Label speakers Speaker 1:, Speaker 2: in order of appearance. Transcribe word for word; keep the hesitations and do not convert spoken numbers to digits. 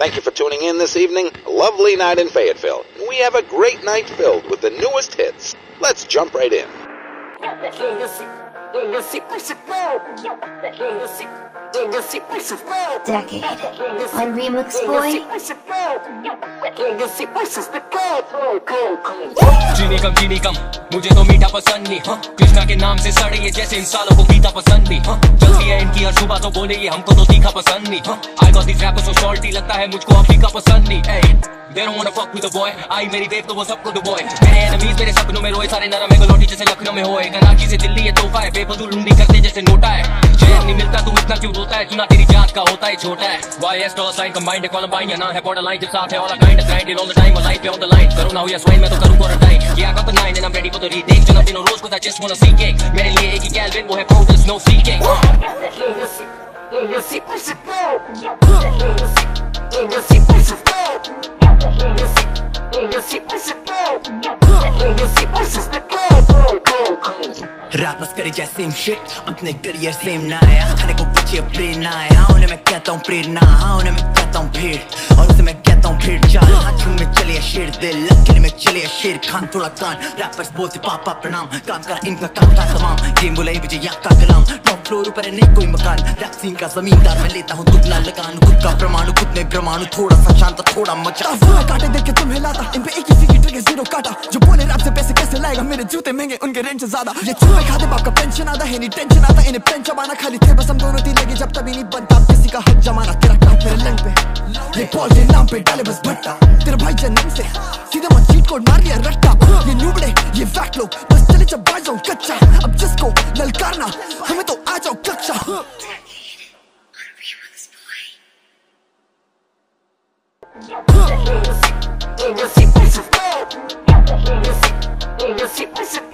Speaker 1: Thank you for tuning in this evening. A lovely night in Fayetteville. We have a great night filled with the newest hits. Let's jump right in.
Speaker 2: Decade on Remix Boy.
Speaker 3: चीनी कम चीनी कम मुझे तो मीठा पसंद नहीं। हाँ कृष्णा के नाम से सड़े ये जैसे इंसानों को गीता पसंद नहीं। हाँ चलती है इनकी हर सुबह तो बोले ये हमको तो तीखा पसंद नहीं। हाँ I got this wrapper so salty लगता है मुझको अफ्रीका पसंद नहीं। hey, they don't wanna fuck with the boy आई मेरी वेव तो वो सबको the boy मेरे enemies मेरे सपनों में रोए सारे नरम है गलोटी जैसे लखनऊ में होए गनाकी से दिल्ली ये तोहफा है बेफजूल लुंडी करते जैसे नोटा है चैन नहीं मिलता तू इतना क्यों रोता है चुना तेरी जात का होता है छोटा है वाईएस डॉलर साइन कंबाइंड है कॉलम्बाइन या ना है बॉर्डर लाइन जब साथ है all kind of grind all the time और लाइफ पे ऑन द लाइन करो ना हो या स्वाइन मैं तो करूं quarantine yeah I got the nine and I'm ready for the retake जन्म दिनों रोज cause I just wanna see cake मेरे लिए एक ही कैल्विन वो है प्रोग्रेस no seeking
Speaker 4: रात बस करी जाए सेम शिट अपने करियर सेम ना आया खाने को पीछे प्रेरणा आया उन्हें मैं कहता हूँ प्रेरणा हाँ उन्हें मैं कहता हूँ भीड़ और उसे मैं कहता हूँ भीड़ चाल हाथों में चले शेर दिल लकीर में चले शेर खान थोड़ा कान रैपर्स बोलते पापा प्रणाम काम कर इनका काम था तमाम गेम बोला मुझे यहाँ का कलाम टॉप फ्लोर ऊपर नहीं कोई मकान रैप सीन का जमींदार मैं लेता हूँ दुबला लगान खुद का परमाणु खुद में ब्रह्मांडु थोड़ा सा शांत थोड़ा मचा काटे देख के तुम्हें लाता इन पे एक ही फिक्र के जीरो काटा जो बोले रैप से पैसे कैसे लाएगा मेरे जूते महंगे उनके रेंट से ज्यादा ये चूहे खाते बाप का पेंशन आता है नहीं टेंशन आता इन्हें पेन चबाना खाली थे बस हम दोनों तीन लगे जब तभी नहीं बनता किसी का हक जमाना तेरा काम मेरे लंग पे ये बॉल के नाम पे डाले बस भट्टा तेरा भाई जन्म से सीधे मत चीट कोड मार लिया रट्टा ये न्यूबड़े ये फैक्ट लोग बस चले जब बाज जाऊं कच्चा अब जिसको ललकारना हमें तो आ जाओ कक्षा
Speaker 5: In the secrets of love, in the secrets of